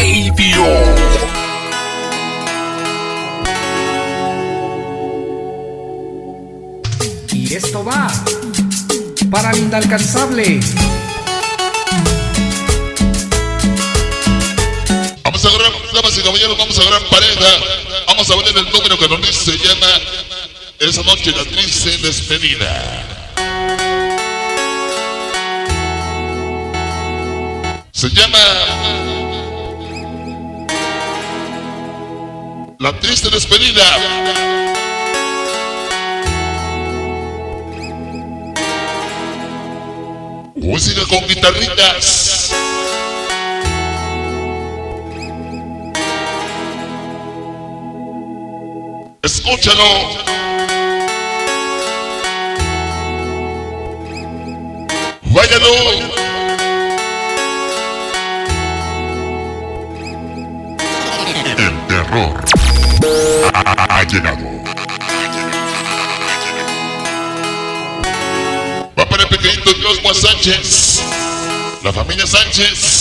Y esto va para el inalcanzable. Vamos a agarrar, damas y caballeros, vamos a agarrar pareja. Vamos a ver el número que nos dice, se llama Esa Noche la Triste Despedida. Se llama La Triste Despedida. Música con guitarritas. Escúchalo. Váyalo. El terror ha llegado. Va para el pequeñito Joshua Sánchez, la familia Sánchez,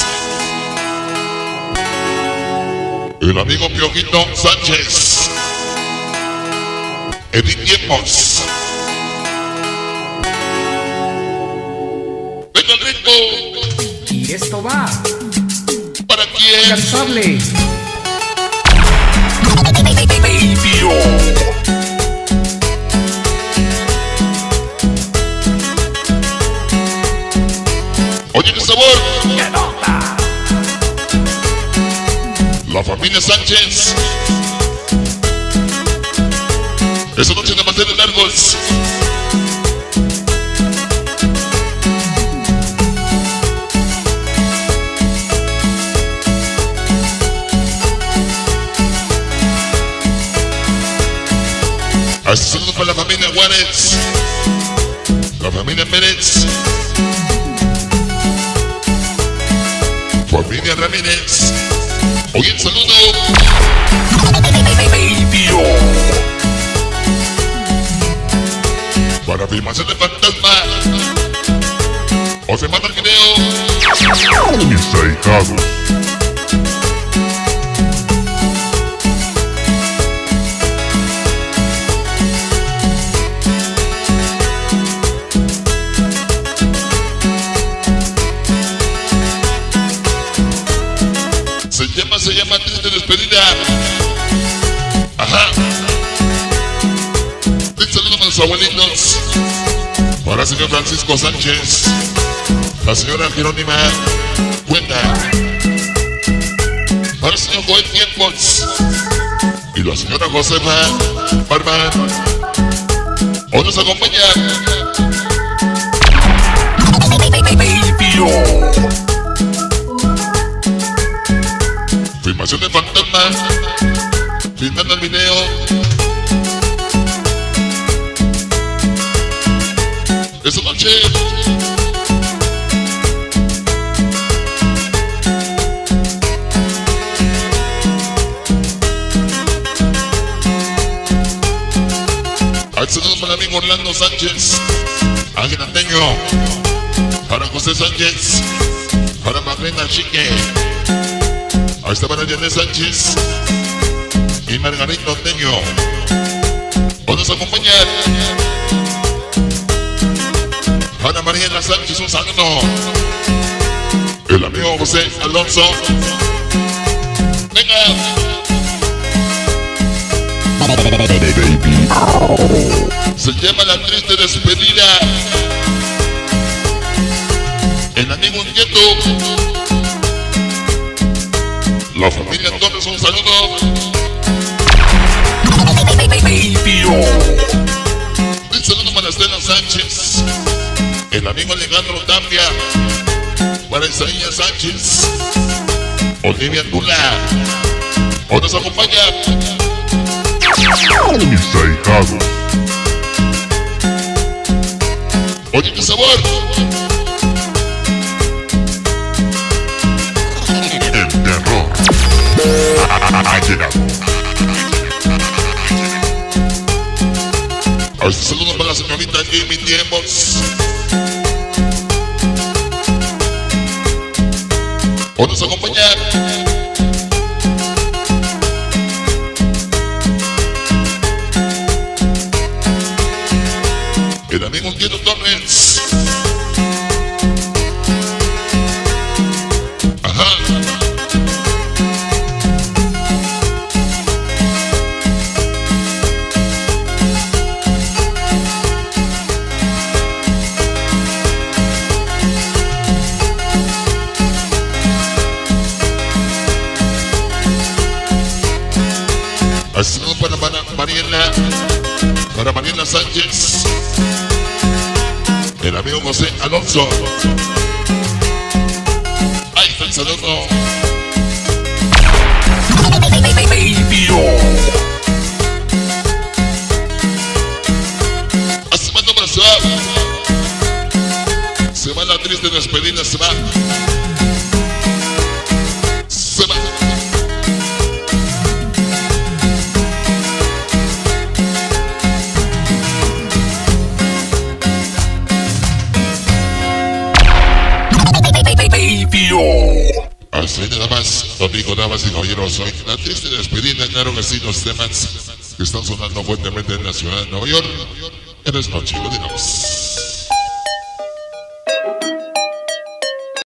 el amigo Piojito Sánchez, Edith Tiempos. Venga el ritmo. Y esto va ¿Para quién? inalcanzable. Oye, qué sabor. La familia Sánchez. Esa noche de mantener largos. Saludos para la familia Juárez, la familia Pérez, familia Ramírez. Oye, el saludo para filmación de fantasma. O se manda el video. Mis ahijados. Se llama Triste Despedida. Ajá. Un saludo para los abuelitos. Para el señor Francisco Sánchez, la señora Jerónima Cuenta, para el señor Joel Tiempos y la señora Josefa Barba. Hoy nos acompaña filmación de fantasma, filmando el video. Esa noche saludos para el amigo Orlando Sánchez, Ángel Anteño, para José Sánchez, para Magdalena Chique. Ahí está para Janet Sánchez y Margarito Anteño. Hoy nos acompaña Ana María Sánchez, un saludo. El amigo José Alonso. Venga. Se llama La Triste Despedida. El amigo Inquieto. La familia Torres, un saludo. Un saludo para Estela Sánchez, el amigo Alejandro Tapia, para Isaías Sánchez, Olivia Tula. Hoy nos acompaña mis ahijados. Oye, qué sabor. El terror ha llegado. A este saludo para la señorita Jamie Tiempos. Hoy nos acompaña Marina Sánchez, el amigo José Alonso. Ahí está el saludo. Semana para semana triste, despedida, se va. Se va. Hasta ahí nada más, Domingo, damas y caballeros, hoy la triste despedida, claro que sí, los temas que están sonando fuertemente en la ciudad de Nueva York. En esta noche, continuamos.